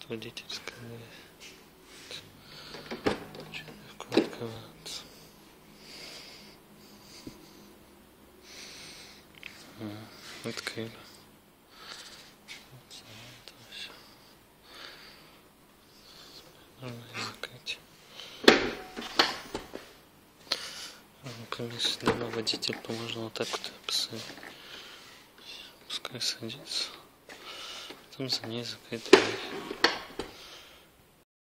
водительская дверь. Очень легко открывается. Открыли. Можно закрыть. Например, если дома водитель, то можно вот так вот посадить. Пускай садится. Потом за ней закрыть дверь.